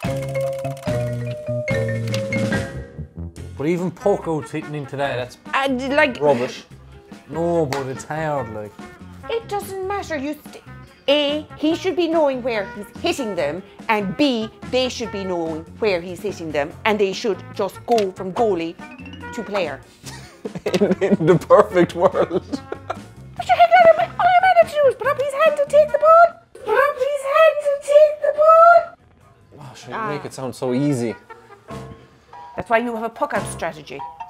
But even puck out's hitting into that. That's And like, rubbish. No, but it's hard, like. it doesn't matter. A, he should be knowing where he's hitting them, and B, they should be knowing where he's hitting them, and they should just go from goalie to player. in the perfect world. But you all your man had to do is put up his hand to take the ball. Put up his hand to take the ball. Oh, sure, you make it sound so easy. That's why you have a puck out strategy.